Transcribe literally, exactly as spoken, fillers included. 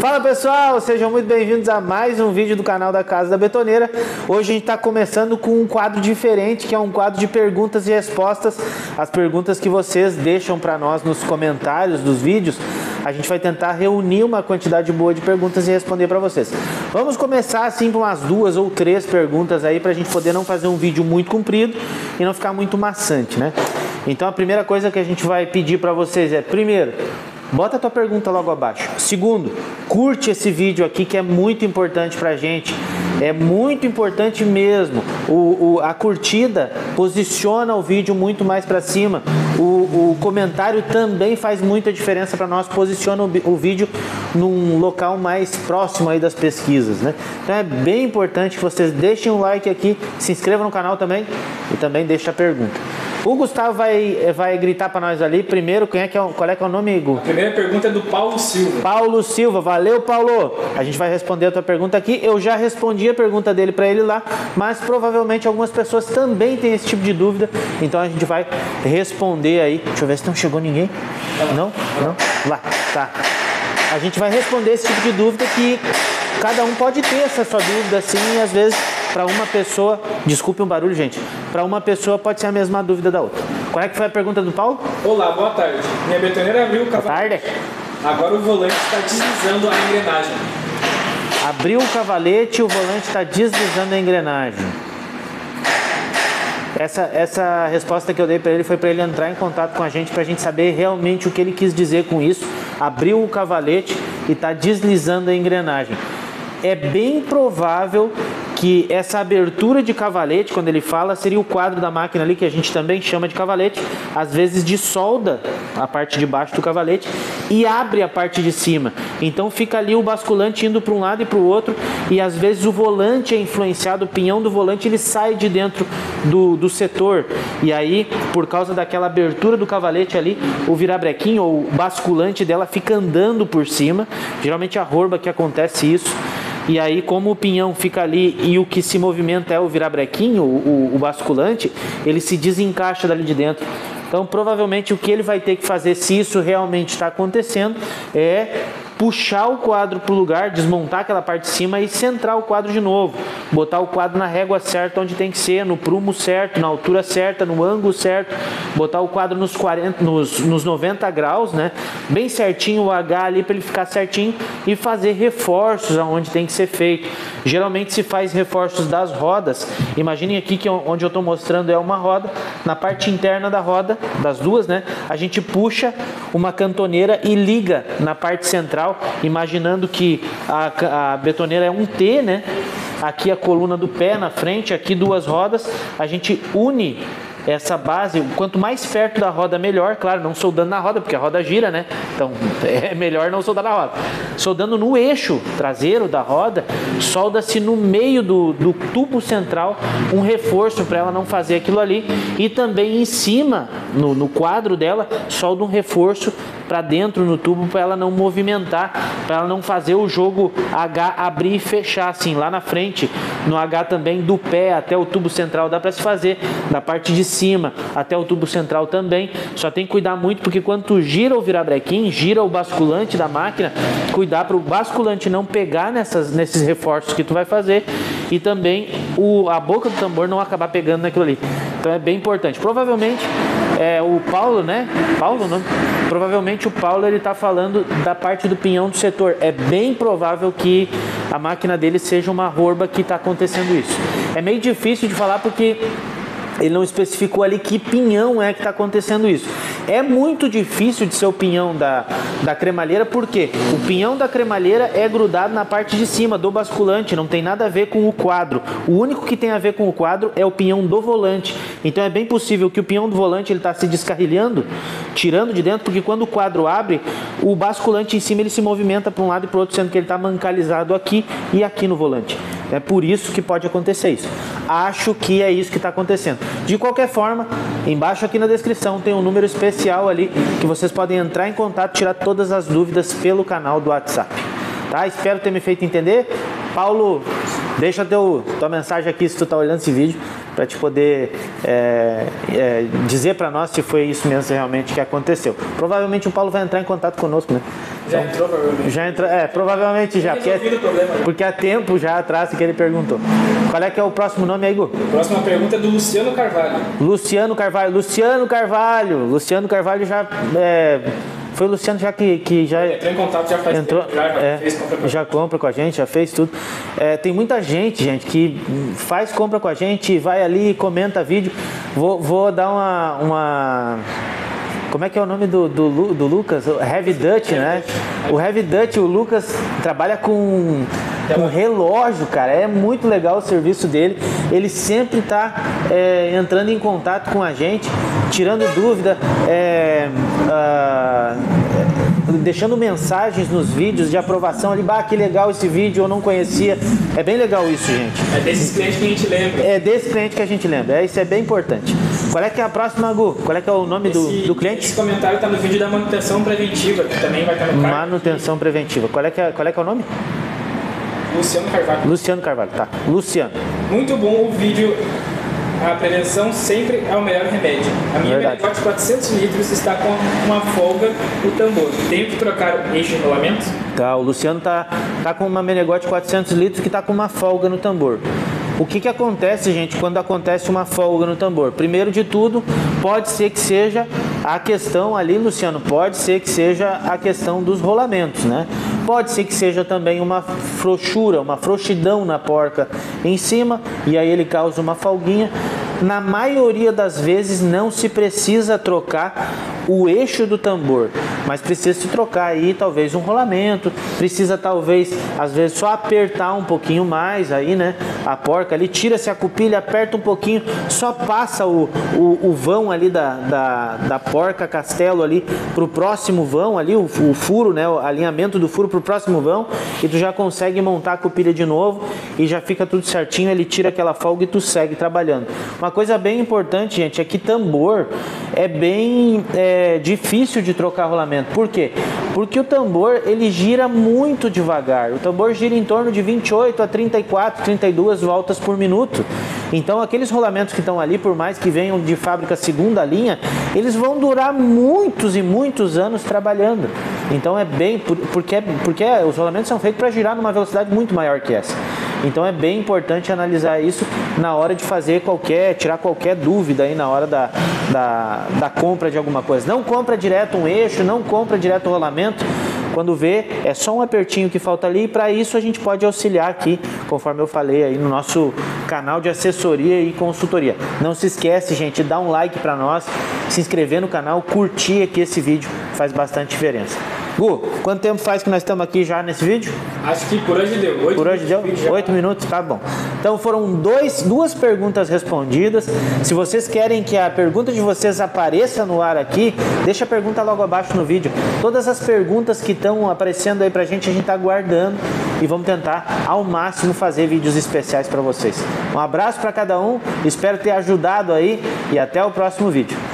Fala pessoal, sejam muito bem-vindos a mais um vídeo do canal da Casa da Betoneira. Hoje a gente está começando com um quadro diferente, que é um quadro de perguntas e respostas. As perguntas que vocês deixam para nós nos comentários dos vídeos, a gente vai tentar reunir uma quantidade boa de perguntas e responder para vocês. Vamos começar assim com umas duas ou três perguntas aí para a gente poder não fazer um vídeo muito comprido e não ficar muito maçante, né? Então a primeira coisa que a gente vai pedir para vocês é, primeiro, bota a tua pergunta logo abaixo. Segundo, curte esse vídeo aqui que é muito importante pra gente. É muito importante mesmo. O, o, a curtida posiciona o vídeo muito mais para cima. O, o comentário também faz muita diferença para nós. Posiciona o, o vídeo num local mais próximo aí das pesquisas, né? Então é bem importante que vocês deixem um like aqui, se inscrevam no canal também e também deixem a pergunta. O Gustavo vai, vai gritar para nós ali. Primeiro, quem é que é, qual é que é o nome, Igor? A primeira pergunta é do Paulo Silva. Paulo Silva, valeu, Paulo. A gente vai responder a tua pergunta aqui. Eu já respondi a pergunta dele para ele lá, mas provavelmente algumas pessoas também têm esse tipo de dúvida. Então a gente vai responder aí. Deixa eu ver se não chegou ninguém. Não? Não? Lá, tá. A gente vai responder esse tipo de dúvida que cada um pode ter essa sua dúvida assim, e às vezes para uma pessoa, desculpe um barulho, gente, para uma pessoa pode ser a mesma dúvida da outra. Qual é que foi a pergunta do Paulo? Olá, boa tarde. Minha betoneira abriu o cavalete. Boa tarde. Agora o volante está deslizando a engrenagem. Abriu o cavalete e o volante está deslizando a engrenagem. Essa, essa resposta que eu dei para ele foi para ele entrar em contato com a gente, para a gente saber realmente o que ele quis dizer com isso. Abriu o cavalete e está deslizando a engrenagem. É bem provável que essa abertura de cavalete, quando ele fala, seria o quadro da máquina ali, que a gente também chama de cavalete, às vezes dissolda a parte de baixo do cavalete e abre a parte de cima. Então fica ali o basculante indo para um lado e para o outro, e às vezes o volante é influenciado, o pinhão do volante ele sai de dentro do, do setor, e aí por causa daquela abertura do cavalete ali, o virabrequim ou o basculante dela fica andando por cima. Geralmente é a Horba que acontece isso. E aí, como o pinhão fica ali e o que se movimenta é o virabrequim, o, o, o basculante, ele se desencaixa dali de dentro. Então, provavelmente, o que ele vai ter que fazer, se isso realmente está acontecendo, é puxar o quadro para o lugar, desmontar aquela parte de cima e centrar o quadro de novo. Botar o quadro na régua certa, onde tem que ser, no prumo certo, na altura certa, no ângulo certo. Botar o quadro nos, quarenta, nos, nos noventa graus, né? Bem certinho o H ali para ele ficar certinho, e fazer reforços aonde tem que ser feito. Geralmente se faz reforços das rodas. Imaginem aqui que onde eu estou mostrando é uma roda. Na parte interna da roda, das duas, né? A gente puxa uma cantoneira e liga na parte central, imaginando que a, a betoneira é um T, né? Aqui a coluna do pé na frente, aqui duas rodas, a gente une essa base, quanto mais perto da roda melhor, claro, não soldando na roda, porque a roda gira, né? Então é melhor não soldar na roda. Soldando no eixo traseiro da roda, solda-se no meio do, do tubo central um reforço para ela não fazer aquilo ali, e também em cima, no, no quadro dela, solda um reforço para dentro no tubo para ela não movimentar, para ela não fazer o jogo H abrir e fechar assim. Lá na frente, no H também, do pé até o tubo central dá para se fazer, da parte de cima até o tubo central também. Só tem que cuidar muito, porque quando tu gira o virabrequim, gira o basculante da máquina, cuidar para o basculante não pegar nessas, nesses reforços que tu vai fazer, e também o, a boca do tambor não acabar pegando naquilo ali. Então é bem importante. Provavelmente é o Paulo, né? Paulo, não? Provavelmente o Paulo ele está falando da parte do pinhão do setor. É bem provável que a máquina dele seja uma Horba que está acontecendo isso. É meio difícil de falar porque ele não especificou ali que pinhão é que está acontecendo isso. É muito difícil de ser o pinhão da, da cremalheira, porque o pinhão da cremalheira é grudado na parte de cima do basculante, não tem nada a ver com o quadro. O único que tem a ver com o quadro é o pinhão do volante. Então é bem possível que o pinhão do volante ele está se descarrilhando, tirando de dentro, porque quando o quadro abre, o basculante em cima ele se movimenta para um lado e para o outro, sendo que ele está mancalizado aqui e aqui no volante. É por isso que pode acontecer isso. Acho que é isso que está acontecendo. De qualquer forma, embaixo aqui na descrição tem um número especial ali que vocês podem entrar em contato e tirar todas as dúvidas pelo canal do WhatsApp. Tá? Espero ter me feito entender. Paulo, deixa teu, tua mensagem aqui se tu está olhando esse vídeo, para te poder é, é, dizer para nós se foi isso mesmo realmente que aconteceu. Provavelmente o Paulo vai entrar em contato conosco, né? Já entrou, provavelmente. Já entra, é, provavelmente já, porque, o problema, né? porque há tempo já atrás que ele perguntou. Qual é que é o próximo nome aí, Gu? A próxima pergunta é do Luciano Carvalho. Luciano Carvalho. Luciano Carvalho. Luciano Carvalho já... É, foi o Luciano já que, que já... Entrou em contato, já faz entrou, tempo, já, já é, fez compra com a gente. Já compra com a gente, já fez tudo. É, tem muita gente, gente, que faz compra com a gente, vai ali, comenta vídeo. Vou, vou dar uma... uma... Como é que é o nome do, do, do Lucas? O Heavy Dutch, né? O Heavy Dutch, o Lucas trabalha com, com relógio, cara. É muito legal o serviço dele. Ele sempre está é, entrando em contato com a gente, tirando dúvida, é, ah, deixando mensagens nos vídeos de aprovação ali. Bah, que legal esse vídeo, eu não conhecia. É bem legal isso, gente. É desses clientes que a gente lembra. É desse cliente que a gente lembra. É, isso é bem importante. Qual é que é a próxima, Gu? Qual é que é o nome Esse, do, do cliente? Esse comentário está no vídeo da manutenção preventiva, que também vai estar no card. Manutenção preventiva. Qual é que é, qual é, que é o nome? Luciano Carvalho. Luciano Carvalho, tá. Luciano. Muito bom o vídeo. A prevenção sempre é o melhor remédio. A minha Menegote de quatrocentos litros está com uma folga no tambor. Tenho que trocar o eixo de rolamento? Tá, o Luciano tá, tá com uma Menegote de quatrocentos litros que tá com uma folga no tambor. O que que acontece, gente, quando acontece uma folga no tambor? Primeiro de tudo, pode ser que seja a questão ali, Luciano, pode ser que seja a questão dos rolamentos, né? Pode ser que seja também uma frouxura, uma frouxidão na porca em cima, e aí ele causa uma folguinha. Na maioria das vezes não se precisa trocar o eixo do tambor, mas precisa se trocar aí talvez um rolamento, precisa talvez às vezes só apertar um pouquinho mais aí, né, a porca ali, tira-se a cupilha, aperta um pouquinho, só passa o, o, o vão ali da, da, da porca castelo ali pro próximo vão ali, o, o furo, né, o alinhamento do furo pro próximo vão, e tu já consegue montar a cupilha de novo e já fica tudo certinho, ele tira aquela folga e tu segue trabalhando. Uma coisa bem importante, gente, é que tambor é bem é, difícil de trocar rolamento. Por quê? Porque o tambor ele gira muito devagar. O tambor gira em torno de vinte e oito a trinta e quatro, trinta e duas voltas por minuto. Então aqueles rolamentos que estão ali, por mais que venham de fábrica segunda linha, eles vão durar muitos e muitos anos trabalhando. Então é bem, porque, porque os rolamentos são feitos para girar numa velocidade muito maior que essa. Então é bem importante analisar isso na hora de fazer qualquer, tirar qualquer dúvida aí na hora da, da, da compra de alguma coisa. Não compra direto um eixo, não compra direto o rolamento. Quando vê, é só um apertinho que falta ali, e para isso a gente pode auxiliar aqui, conforme eu falei aí no nosso canal de assessoria e consultoria. Não se esquece, gente, dá um like para nós, se inscrever no canal, curtir aqui esse vídeo, faz bastante diferença. Gu, quanto tempo faz que nós estamos aqui já nesse vídeo? Acho que por hoje deu. Oito por hoje deu? Oito minutos? Tá bom. Então foram dois, duas perguntas respondidas. Se vocês querem que a pergunta de vocês apareça no ar aqui, deixa a pergunta logo abaixo no vídeo. Todas as perguntas que estão aparecendo aí pra gente, a gente tá guardando e vamos tentar ao máximo fazer vídeos especiais para vocês. Um abraço para cada um, espero ter ajudado aí e até o próximo vídeo.